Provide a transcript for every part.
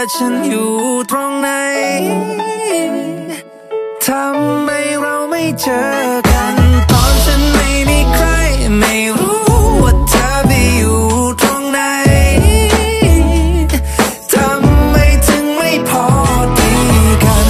ฉันอยู่ตรงไหนทำไมเราไม่เจอกันตอนฉันไม่มีใครไม่รู้ว่าเธอไปอยู่ตรงไหนทำไมถึงไม่พอดีกัน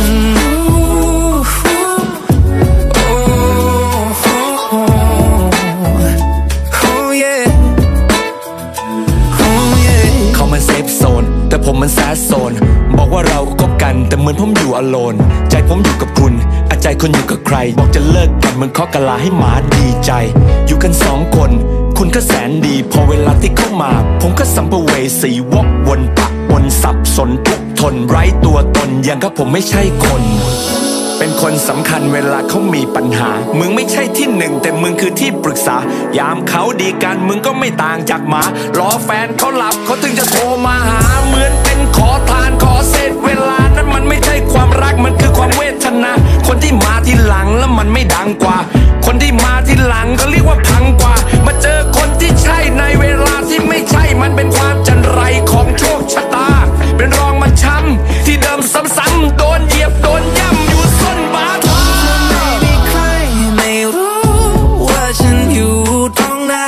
เขามันเซฟโซนแต่ผมมันแซดโซนบอกว่าเราก็คบกันแต่เหมือนผมอยู่อโลนใจผมอยู่กับคุณใจคุณอยู่กับใครบอกจะเลิกกันเหมือนเคาะกะลาให้หมาดีใจอยู่กันสองคนคุณก็แสนดีพอเวลาที่เข้ามาผมก็สัมภเวสีวกวนปะวนสับสนทุกทนไร้ตัวตนอย่างกับผมไม่ใช่คนเป็นคนสำคัญเวลาเขามีปัญหามึงไม่ใช่ที่หนึ่งแต่มึงคือที่ปรึกษายามเขาดีกันมึงก็ไม่ต่างจากหมารอแฟนเขาหลับเขาถึงจะโทรมาหาเหมือนเป็นขอทานขอเศษเวลานั้นมันไม่ใช่ความรักมันคือความเวทนาคนที่มาที่หลังแล้วมันไม่ดังกว่าคนที่มาที่หลังก็เรียกว่าพังกว่ามาเจอคนที่ใช่ในเวลาที่ไม่ใช่มันเป็นความจันไรของโชคชะตาเป็นรองมาช้ำที่เดิมซ้ำๆโดนเหยียบโดนย่ำอยู่ส้นบาทไม่มีใครไม่รู้ว่าฉันอยู่ตรงไหน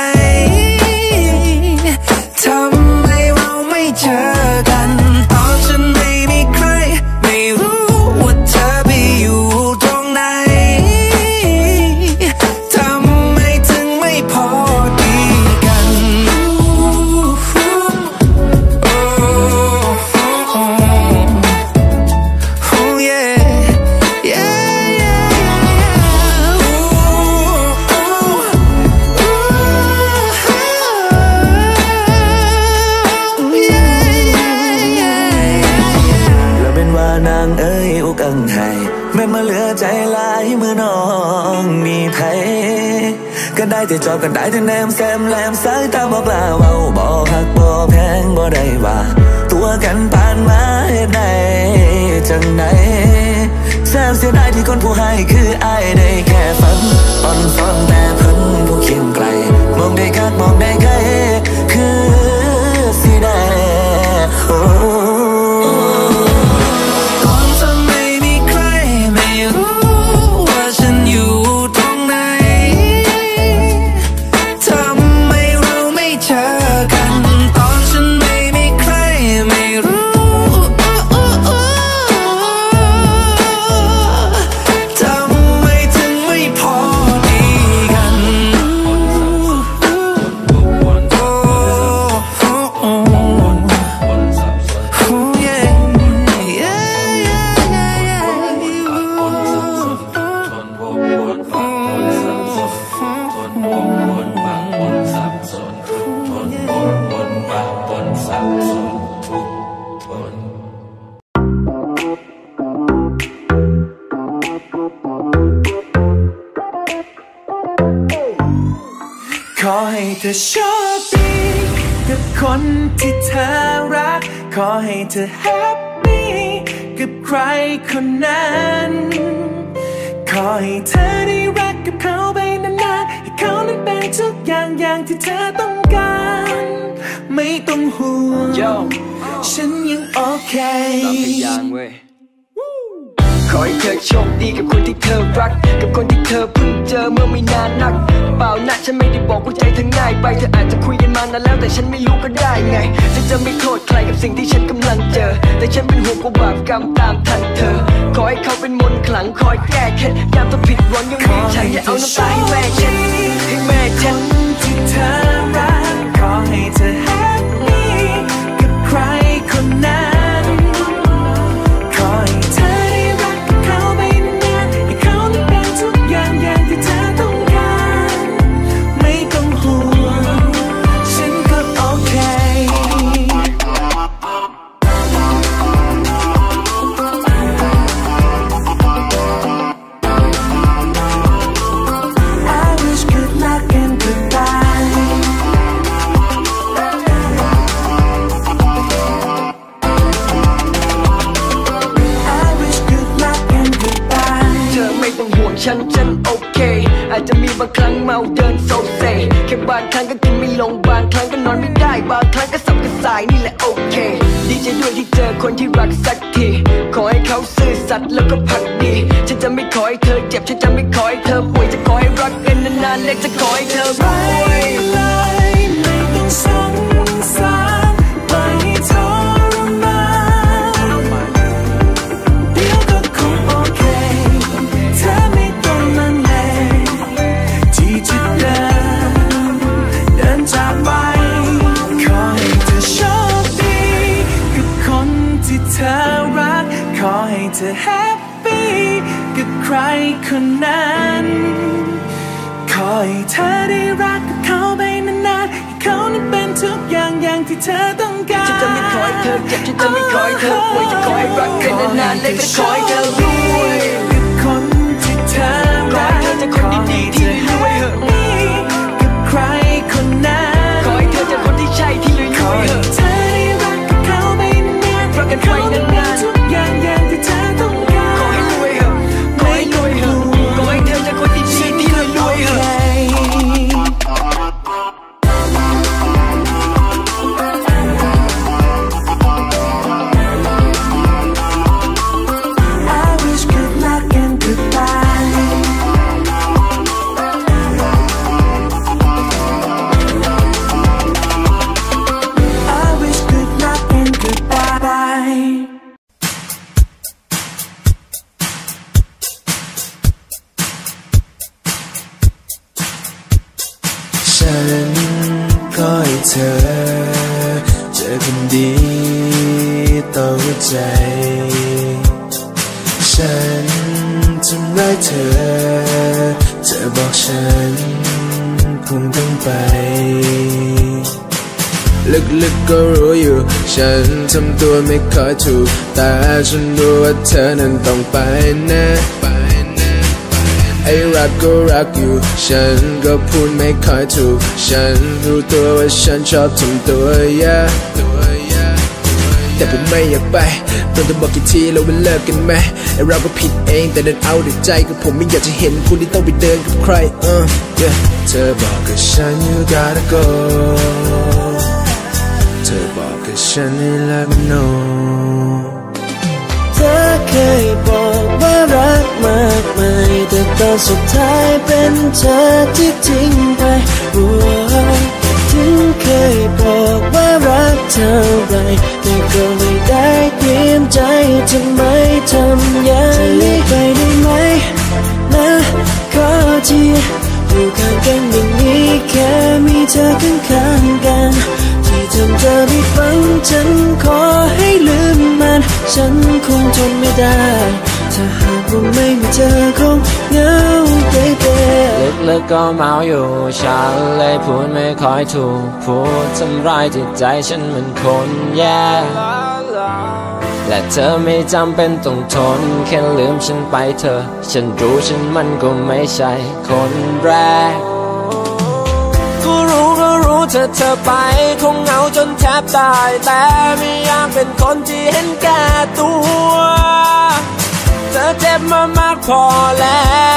ทำไมเราไม่เจอกันตอนฉันไม่มีใครไม่รู้ว่าเธอไปอยู่ตรงไหนทำไมถึงไม่พอดีกันนางเอ้ยอุกังไห้แม่มาเหลือใจลายมือน้องมีไผก็ได้แต่จอบกันได้แต่แนมแซมแหลมสายตาบอกลาเว้าบ่หักบ่แพงบ่ได้ว่าตัวกันผ่านมาเหตุใดจังไหนแซมเสียดายที่คนผู้ให้คืออ้ายได้แค่ฝันอ่อนซ้อนแต่เพิ่นผู้เคียงไกลมองได้คักมองได้ไกลคือสิได้ขอให้เธอโชคดีกับคนที่เธอรักขอให้เธอแฮปปี้กับใครคนนั้นขอให้เธอได้รักกับเขาไปนานๆให้เขานั้นเป็นทุกอย่างที่เธอต้องการไม่ต้องห่วงฉันยังโอเคขอให้เธอโชคดีกับคนที่เธอรักกับคนที่เธอเพิ่งเจอเมื่อไม่นานนักเปล่านะฉันไม่ได้บอกว่าใจเธอง่ายไปเธออาจจะคุยกันมานานแล้วแต่ฉันไม่รู้ก็ได้ไงฉันจะไม่โทษใครกับสิ่งที่ฉันกำลังเจอแต่ฉันเป็นห่วงกว่าบาปกรรมตามทันเธอขอให้เขาเป็นมนต์ขลังคอยแก้เคล็ดยามต้องผิดหวังยังมีฉันจะเอาน้ำตาให้แม่ฉันให้แม่ฉันที่เธอรักขอให้เธอแฮปปี้กับใครคนนั้น I wish could รั้งเมาเดินโซเซแค่บางครั้งก็กินไม่ลงบางครั้งก็นอนไม่ได้บางครั้งก็สับกระส่ายนี่แหละโอเคดีใจด้วยที่เจอคนที่รักสักทีขอให้เขาซื่อสัตย์แล้วก็พักดีฉันจะไม่ขอให้เธอเจ็บฉันจะไม่ขอให้เธอป่วยจะขอให้รักกันนานๆและจะขอให้เธอรวยไม่ต้องสงสารไม่ทรมานเดี๋ยวก็คงโอเคเธอไม่ต้องมันเลยที่จะเดินจากไปขอให้เธอโชคดีกับคนที่เธอรักขอให้เธอแฮปปี้กับใครคนนั้นขอให้เธอได้รักกับเขาไปนานๆให้เขานั้นเป็นทุกอย่างอย่างที่เธอต้องการฉันจะไม่ขอให้เธอเจ็บฉันจะไม่ขอให้เธอป่วยจะขอให้รักกันนานๆและจะขอให้เธอรวยกับคนที่เธอรักขอให้เธอจะคนดีๆที่รวยเหอะกับใครคนนั้นขอให้เธอจะคนที่ใช่ที่รวยเหอะเธอได้รักกับเขาไปนานๆรักกันไปนานๆทุกอย่างอย่างที่เธอต้องการขอให้รวยเหอะขอให้รวยเหอะขอให้เธอจะคนดีๆที่รวยเหอะฉันขอให้เธอเจอคนดีต่อหัวใจฉันทำร้ายเธอบอกฉันคงต้องไปลึกๆก็รู้อยู่ฉันทำตัวไม่ค่อยถูกแต่ฉันรู้ว่าเธอนั้นต้องไปแน่ไอ้รักก็รักอยู่ฉันก็พูดไม่ค่อยถูกฉันรู้ตัวว่าฉันชอบทำตัวแย่แต่ผมไม่อยากไปต้องบอกกี่ทีแล้วว่าเลิกกันไหมไอ้เราก็ผิดเองแต่เดินเอาแต่ใจกับผมไม่อยากจะเห็นคุณที่ต้องไปเดินกับใครเธอบอกกับฉัน you gotta go เธอบอกกับฉันให้ let me know เธอเคยบอกว่ารักมากมายแต่ตอนสุดท้ายเป็นเธอที่ทิ้งไปถึงเคยบอกว่ารักเท่าไรแต่ก็ไม่ได้เตรียมใจทำไมทำอย่างนี้ไปได้ไหมนะขอทีอยู่ข้างกันอย่างนี้แค่มีเธอข้างกันที่ทำเธอไม่ฟังฉันขอให้ลืมมันฉันคงทนไม่ได้ถ้าหากว่าไม่มีเธอคงเหงาไปลึกๆก็เมาอยู่ฉันเลยพูดไม่ค่อยถูกพูดทำร้ายจิตใจฉันเหมือนคนแย่และเธอไม่จำเป็นต้องทนแค่ลืมฉันไปเธอฉันรู้ฉันมันก็ไม่ใช่คนแรกก็รู้เธอไปคงเหงาจนแทบตายแต่ไม่อยากเป็นคนที่เห็นแก่ตัวเธอเจ็บมามากพอแล้ว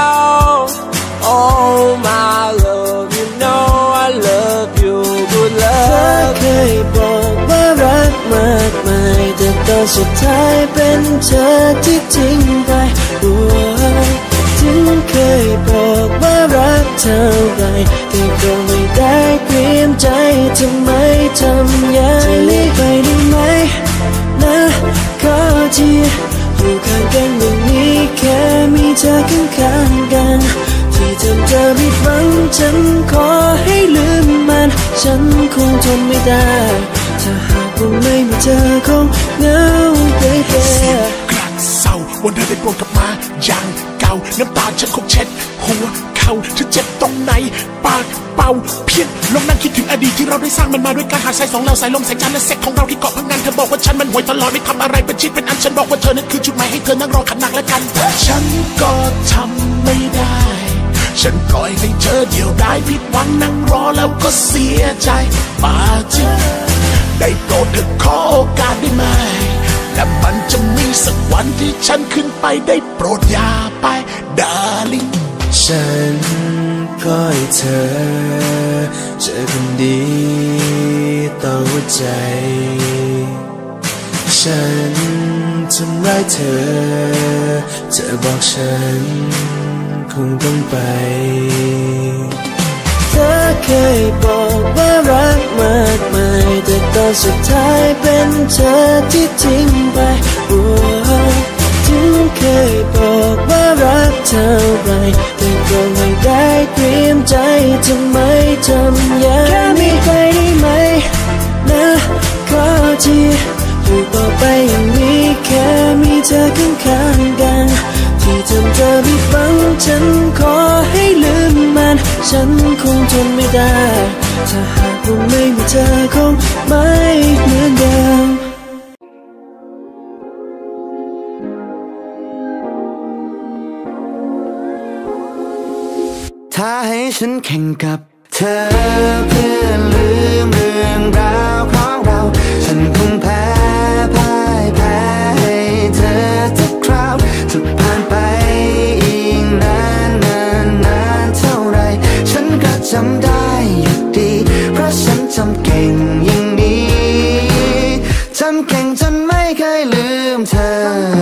Oh my love you know I love you good love เธอเคยบอกว่ารักมากมายแต่ตอนสุดท้ายเป็นเธอที่ทิ้งไปถึงเคยบอกว่ารักเท่าไรแต่ก็ไม่ได้เตรียมใจทำไมทำอย่างนี้ไปได้ไหมนะขอทีอยู่ข้างกันอย่างนี้แค่มีเธอข้างกันที่ทำเธอผิดหวังฉันขอให้ลืมมันฉันคงทนไม่ได้ถ้าหากว่าไม่มีเธอคงเหงาไปแค่กลัดเศร้าวันเธอได้โปรดกลับมาอย่างเก่าน้ำตาฉันคงเช็ดหัวเข่าฉันเจ็บตรงไหนปากเป่าเพี้ยนลองนั่งคิดถึงอดีตที่เราได้สร้างมันมาด้วยการหาสายสองเราสายลมสายจันทร์และเซ็กของเราที่เกาะพังงานเธอบอกว่าฉันมันห่วยตลอดไม่ทำอะไรเป็นชิ้นเป็นอันฉันบอกว่าเธอนั้นคือจุดหมายให้เธอนั่งรอขันหนักและกันแต่ฉันก็ทำไม่ได้ฉันปล่อยให้เธอเดียวได้ผิดหวังนั่งรอแล้วก็เสียใจมาจริงได้โปรดเธอขอโอกาสได้ไหมและมันจะมีสักวันที่ฉันขึ้นไปได้โปรดอย่าไป darling ฉันเพราะให้เธอเจอคนดีต่อหัวใจฉันทำร้ายเธอบอกฉันคงต้องไปเธอเคยบอกว่ารักมากมายแต่ตอนสุดท้ายเป็นเธอที่ทิ้งไปถึงเคยบอกว่ารักเท่าไรแต่ก็ไม่ได้เตรียมใจทำไมทำอย่างแค่มีใครได้ไหมนะขอทีพูดต่อไปอย่างนี้แค่มีเธอข้างๆกันที่ทำเธอไม่ฟังฉันขอให้ลืมมันฉันคงทนไม่ได้ถ้าหากว่าไม่มีเธอคงไม่เหมือนเดิมถ้าให้ฉันแข่งกับเธอเพื่อลืมเรื่องราวของเราฉันคงแพ้พ่ายแพ้ให้เธอทุกคราวจะผ่านไปอีกนานเท่าไรฉันก็จำได้อยู่ดีเพราะฉันจำเก่งอย่างนี้จำเก่งจนไม่เคยลืมเธอ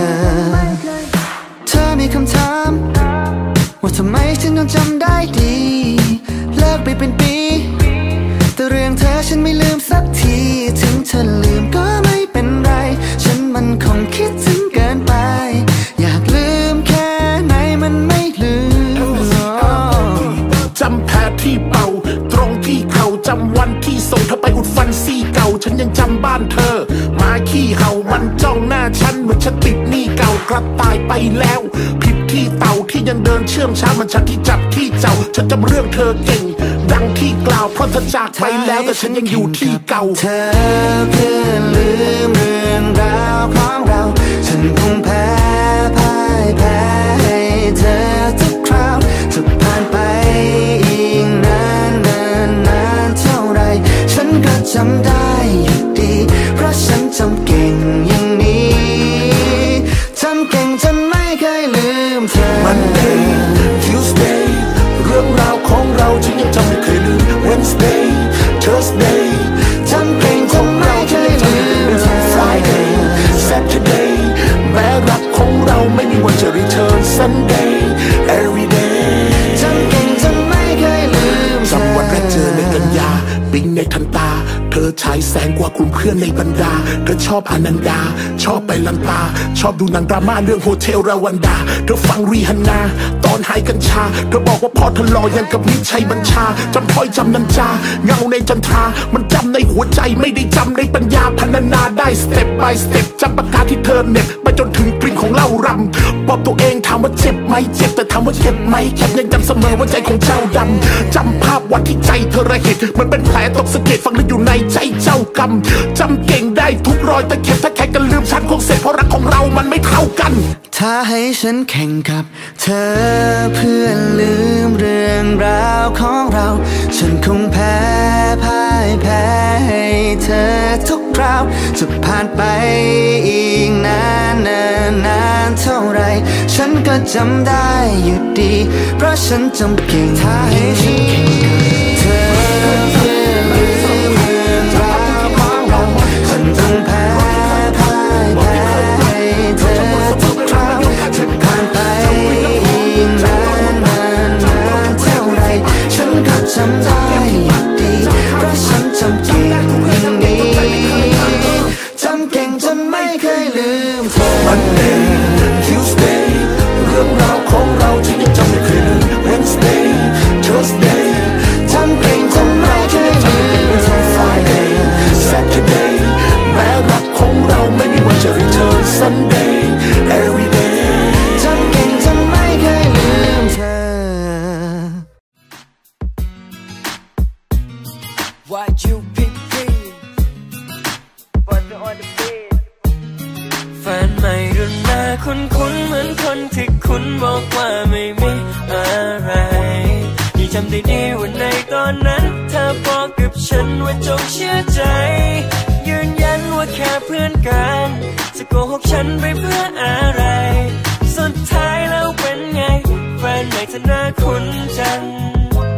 มีคำถามว่าทำไมฉันยังจำได้ดีเลิกไปเป็นปีแต่เรื่องเธอฉันไม่ลืมสักทีถึงเธอลืมก็ไม่เป็นไรฉันมันคงคิดถึงเกินไปอยากลืมแค่ไหนมันไม่ลืมจำแผลที่เป่าตรงที่เข่าจำวันที่ส่งเธอไปอุดฟันซี่เก่าฉันยังจำบ้านเธอมาขี้เห่ามันจ้องหน้าฉันเหมือนฉันติดหนี้เก่ากระต่ายไปแล้วผิดที่เต่าที่ยังเดินเชื่อมช้ามันฉันที่จับที่เจ้าฉันจำเรื่องเธอเก่งดังที่กล่าวเพราะเธอจากไปแล้วแต่ฉันยังอยู่ที่เก่าเธอเพื่อลืมเรื่องราวของเราฉันคงแพ้พ่ายแพ้ให้เธอทุกคราวจะผ่านไปอีกนานเท่าไรฉันก็จำได้อยู่ดีเพราะฉันจำเก่งอย่างนี้จำเก่งจนไม่เคยลืมเธอ Monday Tuesday เรื่องราวของเราฉันยังจำไม่เคยลืม Wednesday Thursday จำเก่งจนไม่เคยลืมเธอ Friday Saturday แม้รักของเราไม่มีวันจะ return Sunday every day จำเก่งจนไม่เคยลืมเธอจำวันแรกเจอในกันยาปิ๊งในทันตาเธอฉายแสงกว่ากลุ่มเพื่อนในบรรดาเธอชอบอนันดาชอบไปลันตาชอบดูหนังดราม่าเรื่องโฮเทลราวันดาเธอฟังรีฮันนาตอนหายกัญชาเธอบอกว่าพอเธอรอยังกับมิตรชัยบัญชาจำถ้อยจำนันจาเงาในจันทรามันจำในหัวใจไม่ได้จำในปัญญาพรรณนาได้สเต็ป by สเต็ปจำปากกาที่เธอเน็บไปจนถึงกลิ่นของเหล้ารำบอกตัวเองถามว่าเจ็บไหมเจ็บแต่ถามว่าเจ็บไหมแค่ยังจำเสมอว่าใจของเจ้าดำจำภาพวันที่ใจเธอระเหตุมันเป็นแผลตกสะเก็ดฝังลึกอยู่ในใจเจ้ากรรมจำเก่งได้ทุกรอยตะเข็บถ้าแค่กันลืมฉันคงเสร็จเพราะรักของเรามันไม่เท่ากันถ้าให้ฉันแข่งกับเธอเพื่อลืมเรื่องราวของเราฉันคงแพ้พ่ายแพ้ให้เธอทุกคราวจะผ่านไปอีกนานเท่าไรฉันก็จำได้อยู่ดีเพราะฉันจำเก่งถ้าให้ฉันแข่งกับเธอเพื่อลืมเรื่องราวของเราฉันคงแพ้พ่ายแพ้ให้เธอทุกคราวจะผ่านไปอีกนานเท่าไรฉันก็จำได้อยู่ดีเพราะฉันจำเก่งอย่างนี้จำเก่งจนไม่เคยลืมเธอ Monday Tuesday เรื่องราวของเราฉันยังจำไม่เคยลืม Wednesday Thursday จำเก่งจนไม่เคยลืมเธอ Friday Saturday แม้รักของเราไม่มีวันจะ return Sunday every day จำเก่งจนไม่เคยลืมเธอ Why you pick me But on the bed แฟนใหม่รุ่นหน้าคุ้นเหมือนคนที่คุณบอกว่าไม่มีอะไรยังจำได้ดีว่าในตอนนั้นเธอบอกกับฉันว่าจงเชื่อใจยืนยันว่าแค่เพื่อนกันจะโกหกฉันไปเพื่ออะไรสุดท้ายแล้วเป็นไงแฟนใหม่เธอหน้าคุ้นจัง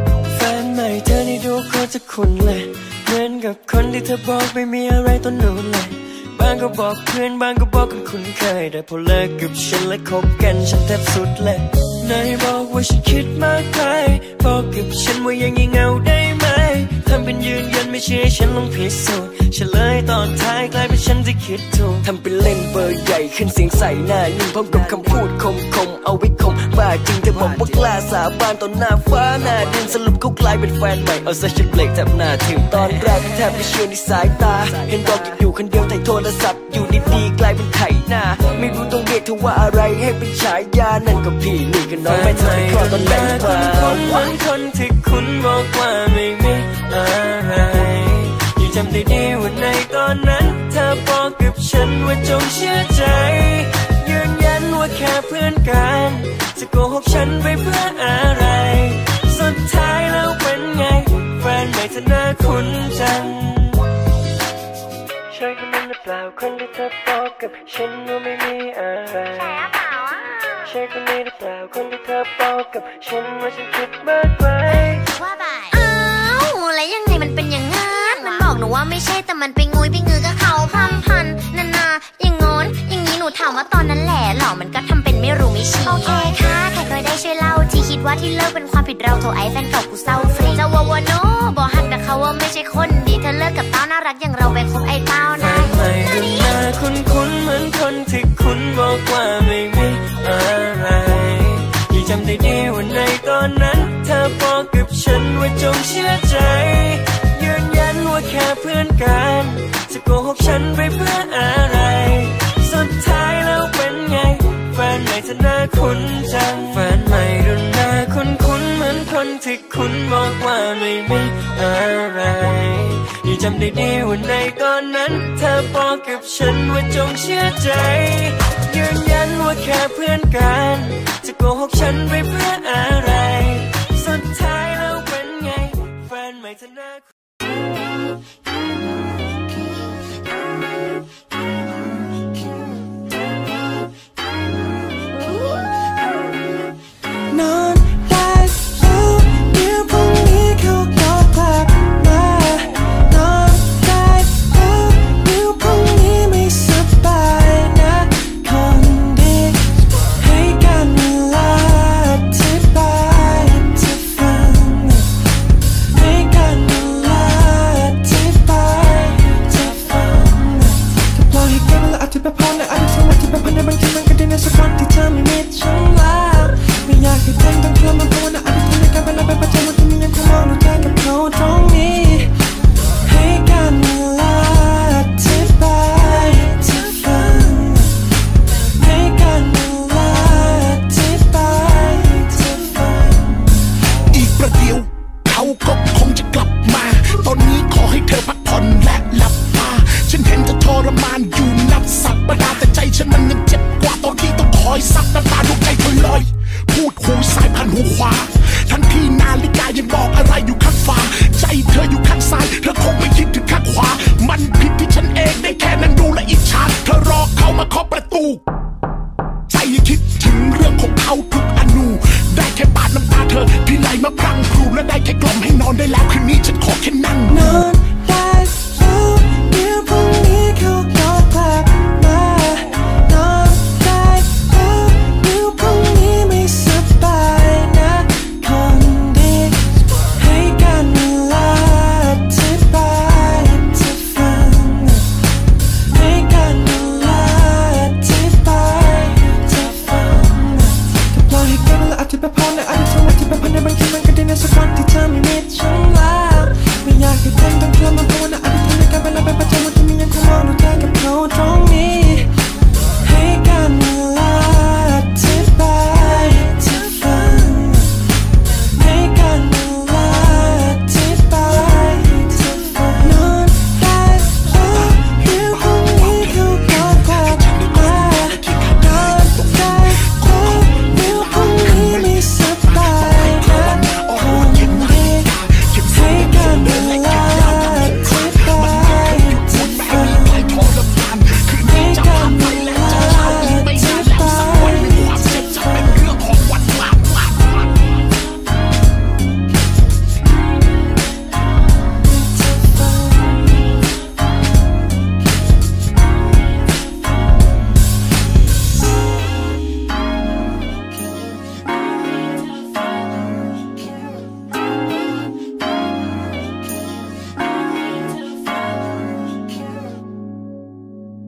ทุกคนเลยเหมือนกับคนที่เธอบอกไม่มีอะไรต้นนู้นเลยบางก็บอกเพื่อนบางก็บอกคนคุ้นเคยแต่พอเลิกกับฉันและคบกันฉันแทบสุดเลยนายบอกว่าฉันคิดมากไปบอกกับฉันว่ายังงี่เงาได้ไหมทำเป็นยืนยันไม่เชื่อฉันลองพิสูจน์เฉลยตอนท้ายกลายเป็นฉันที่คิดถูกทำเป็นเล่นเบอร์ใหญ่ขึ้นเสียงใส่หน้านิ่งพร้อมกับคำพูดคมเอาไว้คมบ้าจริงจะบอกว่ากล้าสาบานต่อหน้าฟ้าหน้าดินสรุปเขากลายเป็นแฟนใหม่เอาซะฉันเบรกแทบหน้าถึงตอนแรกแทบไม่เชื่อในสายตาเห็นบอกอยู่คนเดียวแต่โทรศัพท์อยู่ดีๆกลายเป็นไถหน้าไม่รู้ต้องเรียกเธอว่าอะไรให้เป็นฉายานั่นก็พี่นี่ก็น้องไม่ทำให้คลอดตอนแรกมาคนที่คุณบอกว่าไม่มีอะไรยังจำได้ดีว่าในตอนนั้นเธอบอกกับฉันว่าจงเชื่อใจยืนยันว่าแค่เพื่อนกันจะโกหกฉันไปเพื่ออะไรสุดท้ายแล้วเป็นไงแฟนใหม่เธอน่าคุ้นจังใช่คนนั้นหรือเปล่าคนที่เธอบอกกับฉันว่าไม่มีอะไรใช่คนนี้หรือเปล่าคนที่เธอบอกกับฉันว่าฉันคิดมากไปว่าไปอ้าวแล้วยังไงมันเป็นอย่างงั้นมันบอกหนูว่าไม่ใช่แต่มันไปงุยไปงือกับเขาพร่ำพันนาอย่างงอนอย่างนี้หนูถามว่าตอนนั้นแหละหรอมันก็ทำเป็นไม่รู้ไม่ชี้โอเคค่ะใครเคยได้ช่วยเล่าที่คิดว่าที่เลิกเป็นความผิดเราโทรไอ้แฟนเก่ากูเศร้าฟรีจะว่าโนบอกหักแต่เขาว่าไม่ใช่คนดีเธอเลิกกับเต้าน่ารักอย่างเราไปคบไอ้เต้านะไม่ดูหน้าคุ้นเหมือนคนที่คุณบอกว่าไม่มีอะไรยังจำได้ดีว่าในตอนนั้นเธอบอกกับฉันว่าจงเชื่อใจยืนยันว่าแค่เพื่อนกันจะโกหกฉันไปเพื่ออะไรสุดท้ายแล้วเป็นไงแฟนใหม่เธอน่าคุ้นจังแฟนใหม่ดูหน้าคุ้นเหมือนคนที่คุณบอกว่าไม่มีอะไรยังจำได้ดีว่าในตอนนั้นเธอบอกกับฉันว่าจงเชื่อใจยืนยันว่าแค่เพื่อนกันจะโกหกฉันไปเพื่ออะไรสุดท้ายแล้วเป็นไงแฟนใหม่เธอน่านอนได้แล้วเดี๋ยวพรุ่งนี้เขาก็กลับมานอนได้แล้วเดี๋ยวพรุ่งนี้ไม่สบายนะคนดีให้กันเวลาอธิบายจะฟังให้กันเวลาอธิบายจะฟังถ้าปล่อยให้กันเวลาอธิบายพอและอธิบายในบางทีมันก็ได้ในสักวันที่เธอไม่มีฉันแล้วไม่อยากให้เธอต้องเธอมาพูดนะอธิบายในการเวลาไปประจำวันที่มียังคงมองดูเธอกับเขาตรงนี้ให้กันเวลาอธิบายจะฟังให้กันเวลาอธิบายจะฟังอีกประเดี๋ยวเขาก็